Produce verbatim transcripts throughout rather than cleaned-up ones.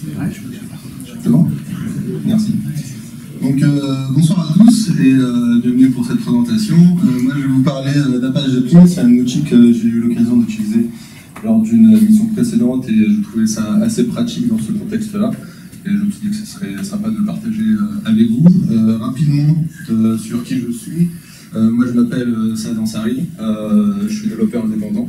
C'est bon ? Merci. Donc euh, bonsoir à tous et euh, bienvenue pour cette présentation. Euh, moi je vais vous parler euh, d'Apache Zeppelin. C'est un outil que j'ai eu l'occasion d'utiliser lors d'une mission précédente et je trouvais ça assez pratique dans ce contexte-là. Et je me suis dit que ce serait sympa de le partager euh, avec vous. Euh, rapidement, euh, sur qui je suis. Euh, moi je m'appelle Saad Ansari, euh, je suis développeur indépendant.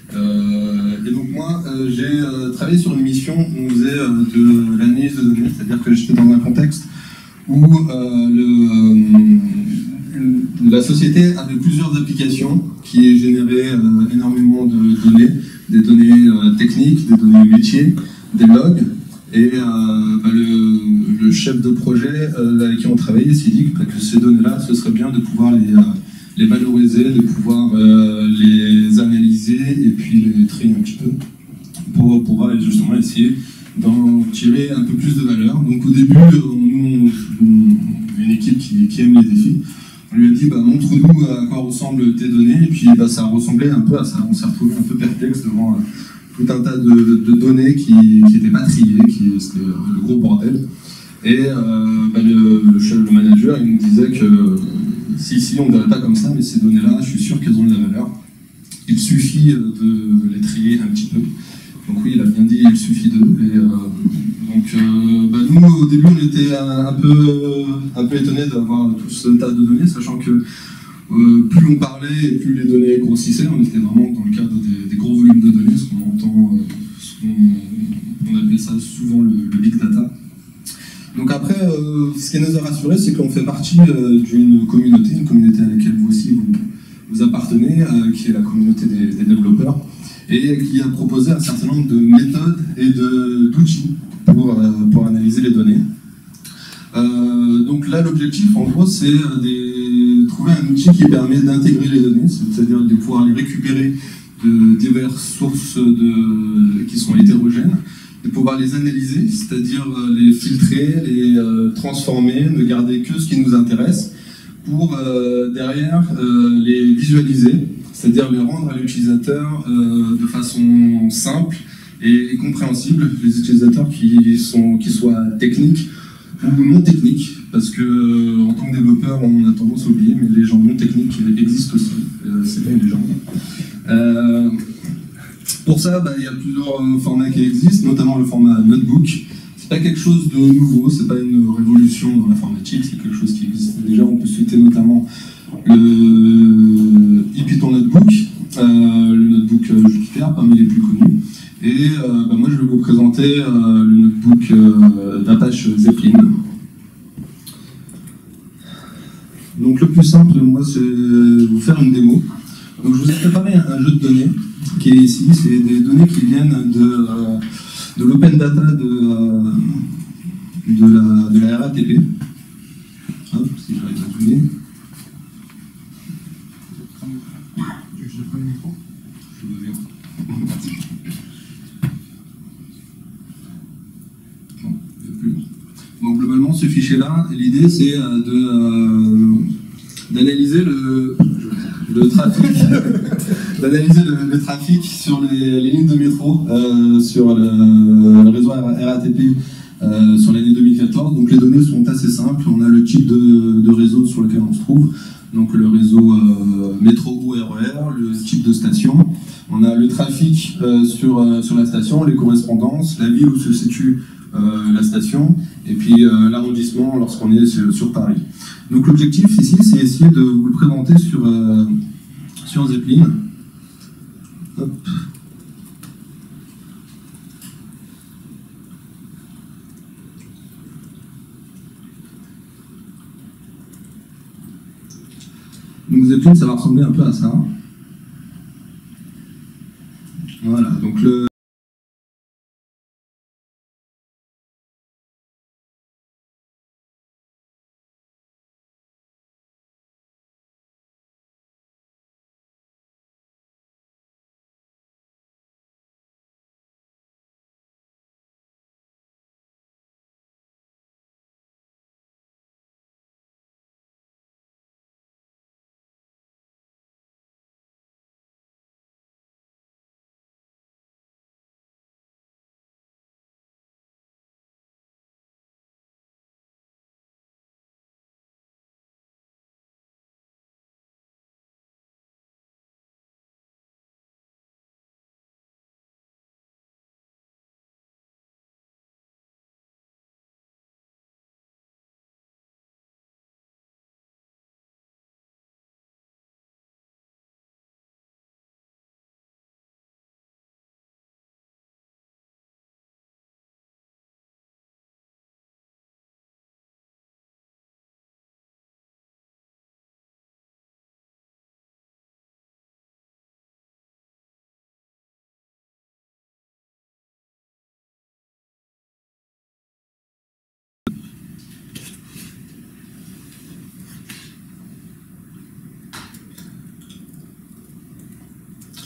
Euh, et donc moi, euh, j'ai euh, travaillé sur une mission où on faisait euh, de l'analyse de données, c'est-à-dire que j'étais dans un contexte où euh, le, euh, la société avait plusieurs applications qui généraient euh, énormément de données, des données euh, techniques, des données métiers, des logs. Et euh, bah, le, le chef de projet euh, avec qui on travaillait s'est dit que, bah, que ces données-là, ce serait bien de pouvoir les, euh, les valoriser, de pouvoir euh, les analyser et puis les trier un petit peu pour pouvoir justement essayer d'en tirer un peu plus de valeur. Donc au début, nous, une équipe qui, qui aime les défis, on lui a dit bah, montre-nous à quoi ressemblent tes données, et puis bah, ça ressemblait un peu à ça. On s'est retrouvé un peu perplexe devant euh, tout un tas de, de données qui n'étaient pas triées, qui c'était le gros bordel. Et euh, bah, le, le, le manager il nous disait que euh, si, si on ne dirait pas comme ça, mais ces données-là, je suis sûr qu'elles ont de la valeur. Il suffit de, de les trier un petit peu. Donc oui, il a bien dit, il suffit de. Et, euh, donc euh, bah, nous, au début, on était un, un peu, un peu étonnés d'avoir tout ce tas de données, sachant que euh, plus on parlait et plus les données grossissaient. On était vraiment dans le cadre des, des gros volumes de données, ce qu'on entend, euh, ce qu'on, on appelle ça souvent le, le big data. Donc après, euh, ce qui nous a rassurés, c'est qu'on fait partie euh, d'une communauté, une communauté à laquelle vous aussi vous, vous appartenez, euh, qui est la communauté des, des développeurs, et qui a proposé un certain nombre de méthodes et de, d'outils pour, euh, pour analyser les données. Euh, donc là, l'objectif, en gros, c'est de trouver un outil qui permet d'intégrer les données, c'est-à-dire de pouvoir les récupérer de diverses sources de, qui sont hétérogènes, de pouvoir les analyser, c'est-à-dire les filtrer, les euh, transformer, ne garder que ce qui nous intéresse, pour euh, derrière euh, les visualiser, c'est-à-dire les rendre à l'utilisateur euh, de façon simple et, et compréhensible, les utilisateurs qui, sont, qui soient techniques ou non techniques, parce que euh, en tant que développeur, on a tendance à oublier, mais les gens non techniques existent aussi, euh, c'est pas une légende. Euh, pour ça, bah, il y a plusieurs euh, formats qui existent, notamment le format notebook. C'est pas quelque chose de nouveau, c'est pas une révolution dans l'informatique, c'est quelque chose qui existe déjà. On peut citer notamment le IPython Notebook, euh, le notebook euh, Jupyter, parmi les plus connus. Et euh, bah, moi je vais vous présenter euh, le notebook euh, d'Apache Zeppelin. Donc le plus simple, moi, c'est vous faire une démo. Donc je vous ai préparé un, un jeu de données qui est ici, c'est des données qui viennent de... Euh, de l'open data de, euh, de, la, de la R A T P. Hop, si j'arrive à zoomer. Je prends le micro. Je vous viens. Bon, il n'y a plus. Bon, globalement, ce fichier-là, l'idée c'est euh, de euh, d'analyser le, le trafic. d'analyser le, le trafic sur les, les lignes de métro, euh, sur le, le réseau R A T P euh, sur l'année deux mille quatorze. Donc les données sont assez simples. On a le type de, de réseau sur lequel on se trouve, donc le réseau euh, métro ou R E R, le type de station. On a le trafic euh, sur, euh, sur la station, les correspondances, la ville où se situe euh, la station, et puis euh, l'arrondissement lorsqu'on est sur, sur Paris. Donc l'objectif ici, c'est essayer de vous le présenter sur, euh, sur Zeppelin. Hop. Donc Zeppelin, ça va ressembler un peu à ça. Voilà, donc le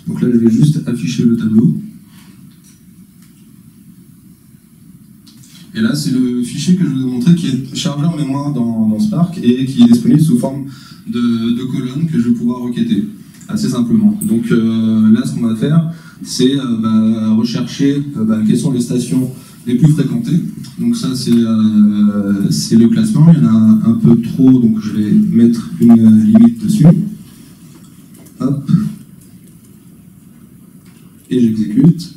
Donc là, je vais juste afficher le tableau. Et là, c'est le fichier que je vous ai montré qui est chargé en mémoire dans, dans Spark et qui est disponible sous forme de, de colonnes que je vais pouvoir requêter, assez simplement. Donc euh, là, ce qu'on va faire, c'est euh, bah, rechercher euh, bah, quelles sont les stations les plus fréquentées. Donc ça, c'est euh, le classement. Il y en a un peu trop, donc je vais mettre une limite dessus. Hop. Et j'exécute.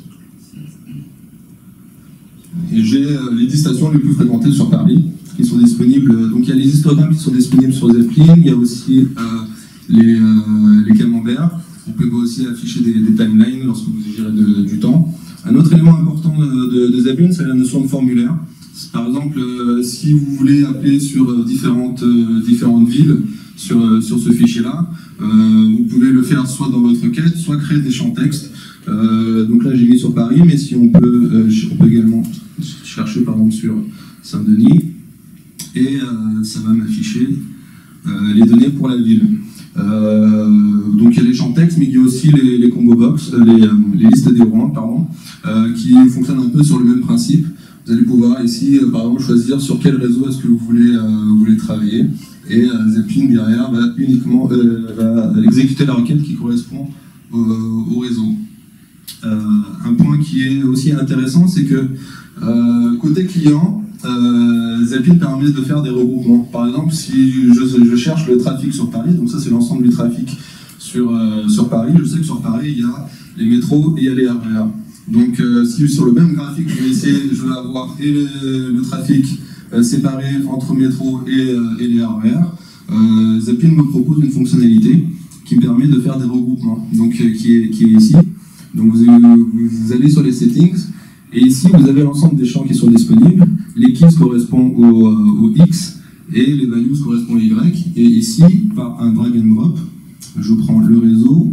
Et j'ai euh, les dix stations les plus fréquentées sur Paris, qui sont disponibles. Donc il y a les histogrammes qui sont disponibles sur Zeppelin, il y a aussi euh, les, euh, les camemberts. Vous pouvez aussi afficher des, des timelines lorsque vous gérez de, du temps. Un autre élément important de, de, de Zeppelin, c'est la notion de formulaire. Par exemple, euh, si vous voulez appeler sur différentes, euh, différentes villes sur, euh, sur ce fichier-là, euh, vous pouvez le faire soit dans votre requête, soit créer des champs texte. Euh, donc là, j'ai mis sur Paris, mais si on peut, euh, on peut également chercher par exemple sur Saint-Denis, et euh, ça va m'afficher euh, les données pour la ville. Euh, donc il y a les champs texte, mais il y a aussi les, les combo box, euh, les, les listes déroulantes, pardon, euh, qui fonctionnent un peu sur le même principe. Vous allez pouvoir ici, euh, par exemple, choisir sur quel réseau est-ce que vous voulez, euh, vous voulez travailler, et euh, Zeppelin derrière va uniquement euh, va exécuter la requête qui correspond au, au réseau. Euh, un point qui est aussi intéressant, c'est que euh, côté client, euh, Zeppelin permet de faire des regroupements. Par exemple, si je, je cherche le trafic sur Paris, donc ça c'est l'ensemble du trafic sur, euh, sur Paris, je sais que sur Paris il y a les métros et il y a les R E R. Donc euh, si sur le même graphique je vais essayer, je vais avoir et le, le trafic euh, séparé entre métro et, euh, et les R E R, euh, Zeppelin me propose une fonctionnalité qui me permet de faire des regroupements, donc euh, qui, est, qui est ici. Donc vous, vous allez sur les settings, et ici vous avez l'ensemble des champs qui sont disponibles. Les keys correspondent au, au X, et les values correspondent au Y. Et ici, par un drag and drop, je prends le réseau,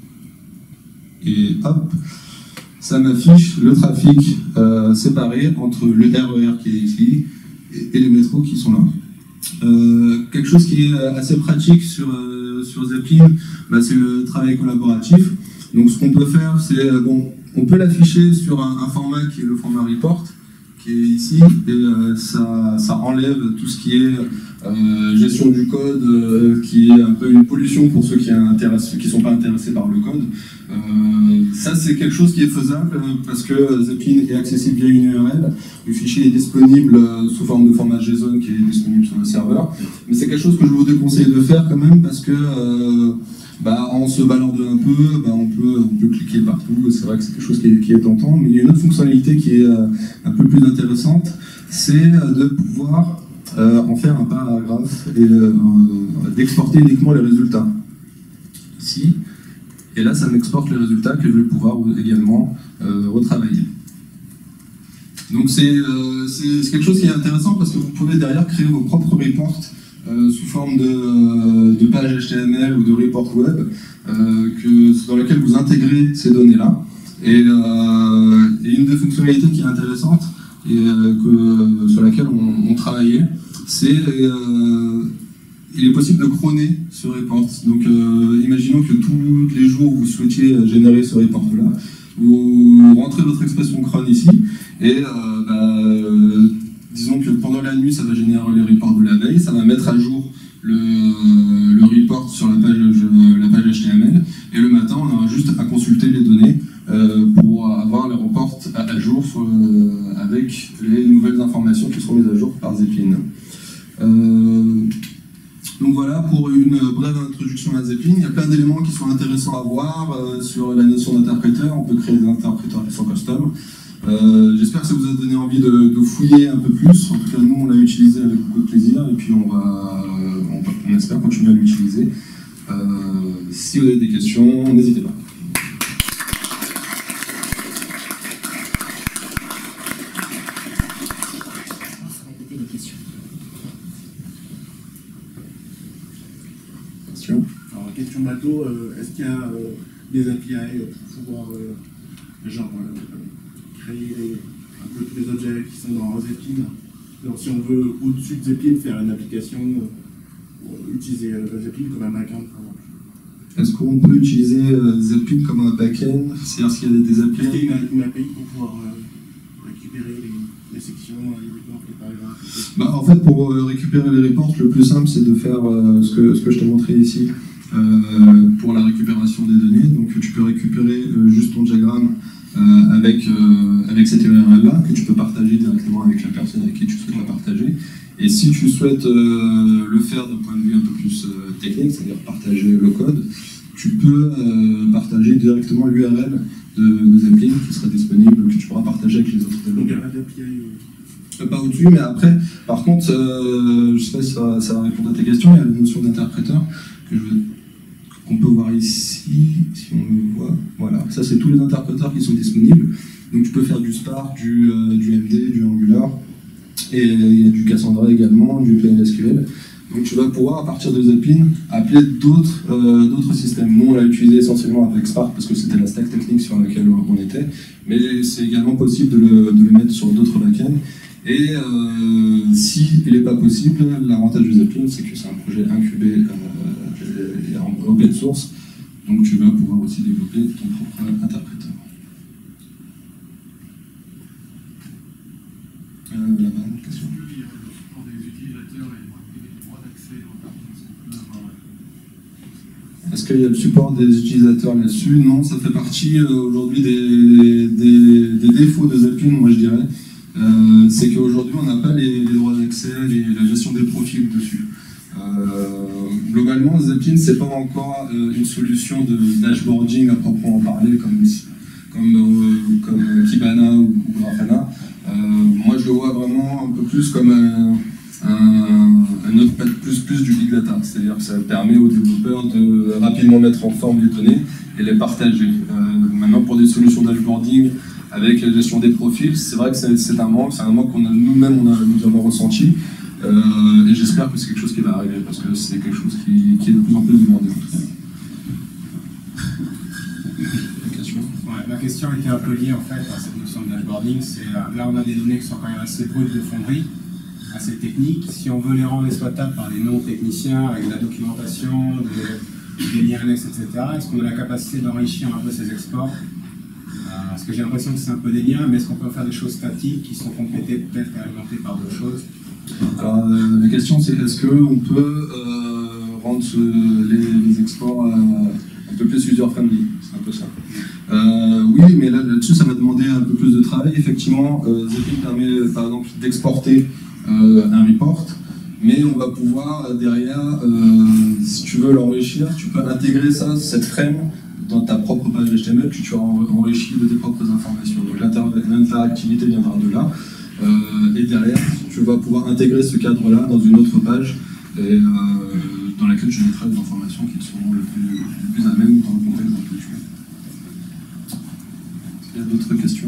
et hop, ça m'affiche le trafic euh, séparé entre le R E R qui est ici, et, et les métros qui sont là. Euh, quelque chose qui est assez pratique sur, euh, sur Zeppelin, bah, c'est le travail collaboratif. Donc ce qu'on peut faire, c'est, bon, on peut l'afficher sur un, un format qui est le format report, qui est ici, et euh, ça, ça enlève tout ce qui est euh, gestion du code, euh, qui est un peu une pollution pour ceux qui ne sont pas intéressés par le code. Euh, ça c'est quelque chose qui est faisable, euh, parce que Zeppelin est accessible via une U R L, le fichier est disponible euh, sous forme de format JSON qui est disponible sur le serveur, mais c'est quelque chose que je vous déconseille de faire quand même, parce que euh, bah, en se baladant un peu, bah, on, peut, on peut cliquer partout, c'est vrai que c'est quelque chose qui est, qui est tentant, mais il y a une autre fonctionnalité qui est euh, un peu plus intéressante, c'est de pouvoir euh, en faire un paragraphe et euh, d'exporter uniquement les résultats. Ici, et là ça m'exporte les résultats que je vais pouvoir également euh, retravailler. Donc c'est euh, quelque chose qui est intéressant parce que vous pouvez derrière créer vos propres reports Euh, sous forme de, euh, de page H T M L ou de report web, euh, que, dans lesquelles vous intégrez ces données-là. Et, euh, et une des fonctionnalités qui est intéressante et euh, que, sur laquelle on, on travaillait, c'est euh, il est possible de croner ce report. Donc euh, imaginons que tous les jours vous souhaitiez générer ce report-là, vous rentrez votre expression cron ici, et euh, bah, euh, disons que pendant la nuit, ça va générer les reports de la veille, ça va mettre à jour le, le report sur la page, la page H T M L, et le matin, on aura juste à consulter les données euh, pour avoir les reports à, à jour euh, avec les nouvelles informations qui seront mises à jour par Zeppelin. Euh, donc voilà pour une brève introduction à Zeppelin. Il y a plein d'éléments qui sont intéressants à voir euh, sur la notion d'interpréteur. On peut créer des interpréteurs qui sont custom. Euh, J'espère que ça vous a donné envie de, de fouiller un peu plus. En tout cas, nous, on l'a utilisé avec beaucoup de plaisir, et puis on va, on, on espère continuer à l'utiliser. Euh, si vous avez des questions, n'hésitez pas. Question. Alors, question bateau, euh, est-ce qu'il y a euh, des A P I pour pouvoir, euh, genre, euh, créer les, un peu tous les objets qui sont dans Zeppelin? Alors, si on veut, au-dessus de Zeppelin, faire une application, euh, pour utiliser euh, Zeppelin comme un backend, par exemple. est-ce qu'on peut utiliser euh, Zepin comme un back-end? C'est-à-dire qu'il y a des A P I? Est-ce qu'il y a une, une A P I pour pouvoir euh, récupérer les, les sections, les reports, les paragraphes? Bah, en fait, pour euh, récupérer les reports, le plus simple, c'est de faire euh, ce, que, ce que je t'ai montré ici euh, pour la récupération des données. Donc, tu peux récupérer euh, juste ton diagramme euh, avec, euh, avec cette U R L-là, que tu peux partager directement avec la personne avec qui tu souhaites la partager. Et si tu souhaites euh, le faire d'un point de vue un peu plus euh, technique, c'est-à-dire partager le code, tu peux euh, partager directement l'U R L de, de Zeppelin qui sera disponible, que tu pourras partager avec les autres développeurs. Donc il n'y a pas d'A P I euh... Pas au-dessus, mais après, par contre, euh, je ne sais pas si ça va, ça va répondre à tes questions, il y a la notion d'interpréteur que je veux qu'on peut voir ici, si on le voit. Voilà, ça c'est tous les interpréteurs qui sont disponibles. Donc tu peux faire du Spark, du, euh, du M D, du Angular, et il y a du Cassandra également, du P L S Q L. Donc tu vas pouvoir, à partir de Zeppelin, appeler d'autres euh, d'autres systèmes. Nous, on l'a utilisé essentiellement avec Spark parce que c'était la stack technique sur laquelle on était, mais c'est également possible de le, de le mettre sur d'autres backends. Et euh, si il n'est pas possible, l'avantage de Zeppelin, c'est que c'est un projet incubé euh, en open source, donc tu vas pouvoir aussi développer ton propre interpréteur. Euh, là-bas, une question. Il y a le support des utilisateurs et les droits d'accès. Est-ce qu'il y a le support des utilisateurs là-dessus? Non, ça fait partie euh, aujourd'hui des, des, des défauts de Zeppelin, moi je dirais. Euh, c'est qu'aujourd'hui on n'a pas les, les droits d'accès et la gestion des profils dessus. Euh, globalement, Zeppelin c'est pas encore euh, une solution de dashboarding à proprement parler comme, comme, euh, comme Kibana ou, ou Grafana. Euh, moi je le vois vraiment un peu plus comme un, un, un Notepad plus plus du big data, c'est-à-dire que ça permet aux développeurs de rapidement mettre en forme les données et les partager. Euh, maintenant pour des solutions dashboarding avec la gestion des profils, c'est vrai que c'est un manque, c'est un manque qu'on a nous-mêmes on a, nous avons ressenti, euh, et j'espère que c'est quelque chose qui va arriver parce que c'est quelque chose qui, qui est de plus en plus demandé. La question ouais, ma question était un peu liée en fait à cette notion de dashboarding. C'est là on a des données qui sont quand même assez brutes de fonderie, assez techniques. Si on veut les rendre exploitables par des non-techniciens avec de la documentation, des, des liens annexes, et cetera, est-ce qu'on a la capacité d'enrichir un peu ces exports? Parce que j'ai l'impression que c'est un peu des liens, mais est-ce qu'on peut faire des choses statiques qui sont complétées peut-être et alimentées par d'autres choses? Alors euh, la question c'est est-ce qu'on peut euh, rendre ce, les, les exports euh, un peu plus user-friendly? C'est un peu ça. Euh, oui, mais là, là-dessus ça va demander un peu plus de travail. Effectivement, euh, Zeppelin permet par exemple d'exporter euh, un report, mais on va pouvoir derrière, euh, si tu veux l'enrichir, tu peux intégrer ça, cette frame, dans ta propre page H T M L que tu as enrichi de tes propres informations. Donc l'interactivité viendra de là. Euh, et derrière, tu vas pouvoir intégrer ce cadre-là dans une autre page et, euh, dans laquelle tu mettras des informations qui seront le plus, le plus à même dans le contexte dans lequel tu es. Est-ce qu'il y a d'autres questions?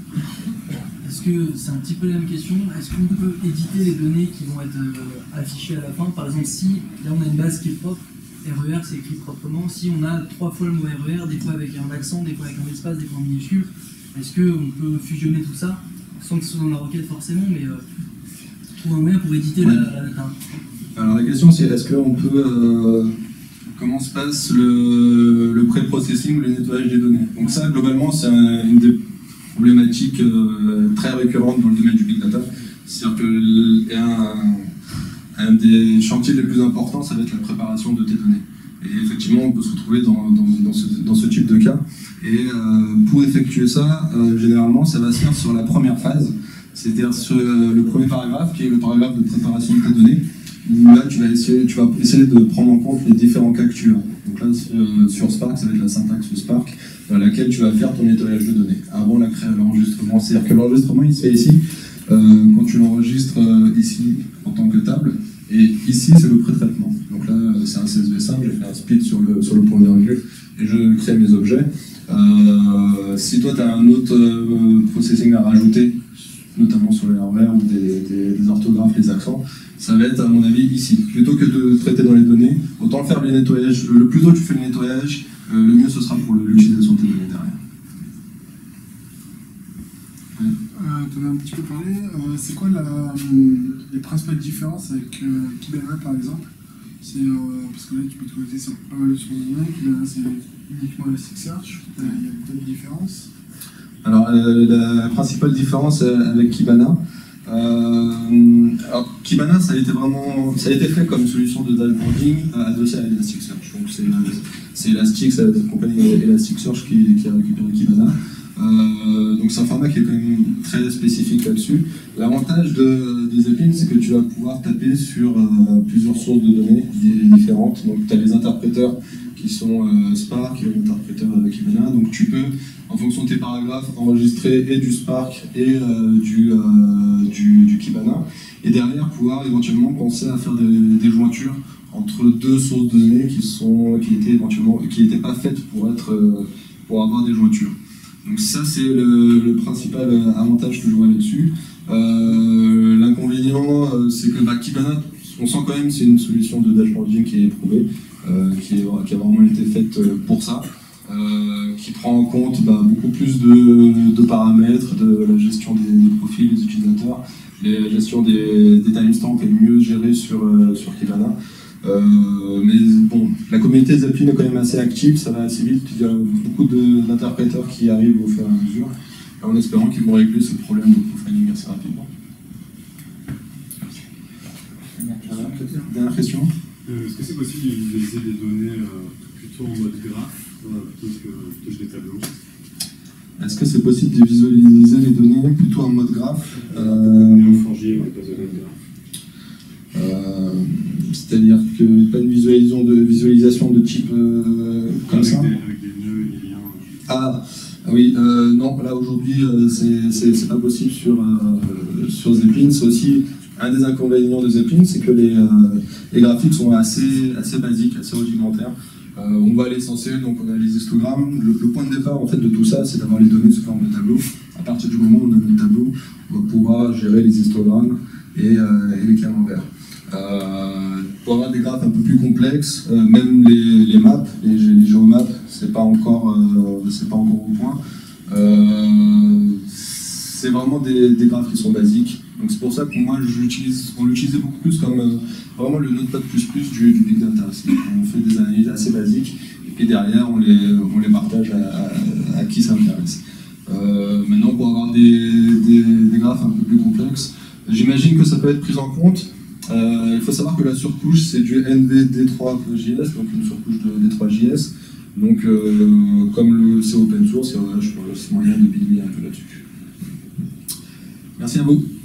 Est-ce que c'est un petit peu la même question? Est-ce qu'on peut éditer les données qui vont être euh, affichées à la fin? Par exemple, si là on a une base qui est propre, R E R c'est écrit proprement, si on a trois fois le mot R E R, des fois avec un accent, des fois avec un espace, des fois en minuscule, est-ce qu'on peut fusionner tout ça, sans que ce soit dans la requête forcément, mais euh, trouver un moyen pour éditer ouais. la, la data? Alors la question c'est est-ce qu'on peut... Euh, comment se passe le, le pré-processing ou le nettoyage des données? Donc ça, globalement, c'est un, une des problématiques euh, très récurrentes dans le domaine du big data. C'est-à-dire qu'un un des chantiers les plus importants, ça va être la préparation de tes données. Et effectivement, on peut se retrouver dans, dans, dans, ce, dans ce type de cas. Et euh, pour effectuer ça, euh, généralement, ça va se faire sur la première phase, c'est-à-dire sur euh, le premier paragraphe, qui est le paragraphe de préparation de tes données, où là, tu vas essayer, tu vas essayer de prendre en compte les différents cas que tu as. Donc là, euh, sur Spark, ça va être la syntaxe Spark, dans laquelle tu vas faire ton nettoyage de données, avant la création de l'enregistrement. C'est-à-dire que l'enregistrement, il se fait ici, euh, quand tu l'enregistres euh, ici en tant que table, et ici, c'est le pré-traitement. Donc là, c'est un C S V simple, j'ai fait un split sur le, sur le point virgule, et je crée mes objets. Euh, si toi, tu as un autre euh, processing à rajouter, notamment sur les R E R ou des, des, des orthographes, les accents, ça va être, à mon avis, ici. Plutôt que de traiter dans les données, autant faire le nettoyage. Le plus tôt tu fais le nettoyage, euh, le mieux ce sera pour l'utilisation de tes données derrière. Ouais. Euh, tu en as un petit peu parlé. Euh, c'est quoi la, les principales différences avec euh, Kibana, par exemple, C'est euh, parce que là, tu peux te connecter sur pas mal de sources de données, puis là, c'est uniquement Elasticsearch. Il y a peut-être des différences. Alors, euh, la principale différence avec Kibana, euh, alors, Kibana, ça a été vraiment, ça a été fait comme solution de dashboarding euh, adossée à Elasticsearch. Donc, c'est, c'est Elastic, c'est la compagnie Elasticsearch qui, qui a récupéré Kibana. Euh, donc, c'est un format qui est quand même très spécifique là-dessus. L'avantage de, des Zepin, c'est que tu vas pouvoir taper sur euh, plusieurs sources de données différentes. Donc, tu as les interpréteurs qui sont euh, Spark, et l'interpréteur euh, Kibana. Donc, tu peux, en fonction de tes paragraphes, enregistrer et du Spark et euh, du, euh, du, du Kibana, et derrière pouvoir éventuellement penser à faire des, des jointures entre deux sources de données qui sont qui étaient éventuellement qui n'étaient pas faites pour être euh, pour avoir des jointures. Donc ça c'est le, le principal avantage que je vois là-dessus. Euh, l'inconvénient euh, c'est que bah, Kibana, on sent quand même c'est une solution de dashboarding qui est éprouvée, euh, qui, est, qui a vraiment été faite pour ça. Euh, qui prend en compte bah, beaucoup plus de, de paramètres, de la gestion des, des profils des utilisateurs, la gestion des, des timestamps est mieux gérée sur, euh, sur Kibana. Euh, mais bon, la communauté Zepin est quand même assez active, ça va assez vite, il y a beaucoup de, d'interpréteurs qui arrivent au fur et à mesure, en espérant qu'ils vont régler ce problème de profiling assez rapidement. Voilà, dernière question. Euh, Est-ce que c'est possible de visualiser des données euh, plutôt en mode graphe plutôt que, plutôt que des tableaux? Est-ce que c'est possible de visualiser les données plutôt en mode graphe? euh, euh, C'est-à-dire que pas une visualisation de, visualisation de type euh, comme avec ça des, avec des nœuds et des liens. Ah oui, euh, non, là aujourd'hui euh, c'est, c'est, c'est pas possible sur, euh, sur Zepin. C'est aussi un des inconvénients de Zepin, c'est que les, euh, les graphiques sont assez, assez basiques, assez rudimentaires. Euh, on va à l'essentiel, donc on a les histogrammes. Le, le point de départ en fait de tout ça, c'est d'avoir les données sous forme de tableau. À partir du moment où on a le tableau, on va pouvoir gérer les histogrammes et, euh, et les camemberts. Euh, pour avoir des graphes un peu plus complexes, euh, même les, les maps, les, les géomaps, c'est pas encore, euh, c'est pas encore au point. Euh, c'est vraiment des, des graphes qui sont basiques. Donc c'est pour ça que moi j'utilise, on l'utilisait beaucoup plus comme euh, vraiment le Notepad plus plus du, du big data. On fait des analyses assez basiques et puis derrière on les, on les partage à, à, à qui ça intéresse. Euh, maintenant pour avoir des, des, des graphes un peu plus complexes, j'imagine que ça peut être pris en compte. Euh, il faut savoir que la surcouche c'est du N V D trois J S, donc une surcouche de D trois J S. Donc euh, comme le, c'est open source, il y a moyen de bidouiller un peu là-dessus. Merci à vous.